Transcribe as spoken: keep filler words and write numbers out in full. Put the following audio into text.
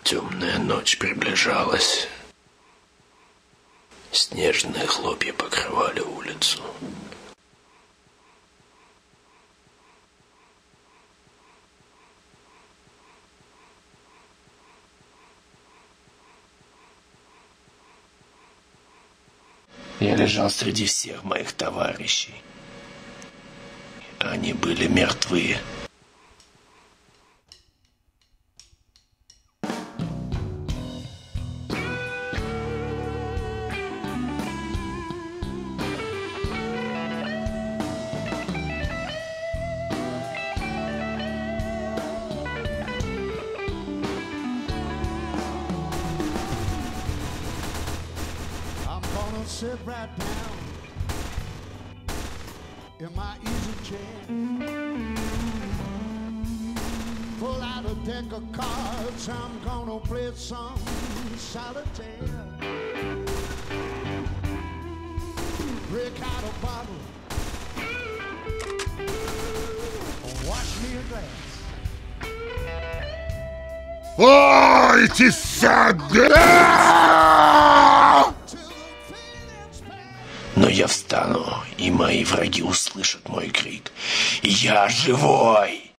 Темная ночь приближалась. Снежные хлопья покрывали улицу. Я лежал среди всех моих товарищей. Они были мертвы. Sit right down in my easy chair, pull out a deck of cards, I'm gonna play some solitaire, break out a bottle, wash me a glass. Ой, ты сага! Но я встану, и мои враги услышат мой крик. Я живой!